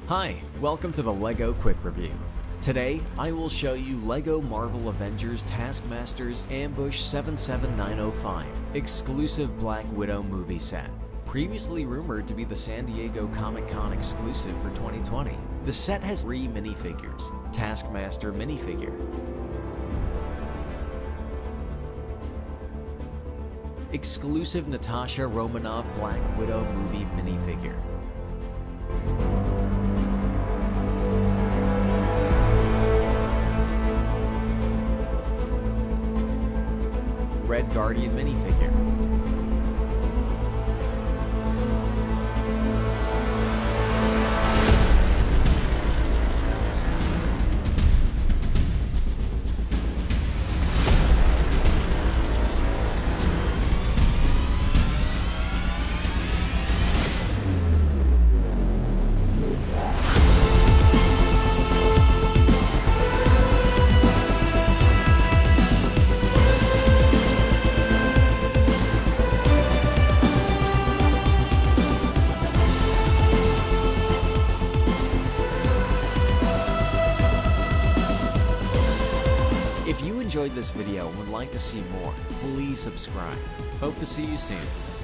Hi, welcome to the LEGO Quick Review. Today, I will show you LEGO Marvel Avengers Taskmaster's Ambush 77905 exclusive Black Widow movie set. Previously rumored to be the San Diego Comic-Con exclusive for 2020. The set has 3 minifigures. Taskmaster minifigure, exclusive Natasha Romanoff Black Widow movie minifigure, Red Guardian minifigure, If you enjoyed this video and would like to see more, please subscribe. Hope to see you soon.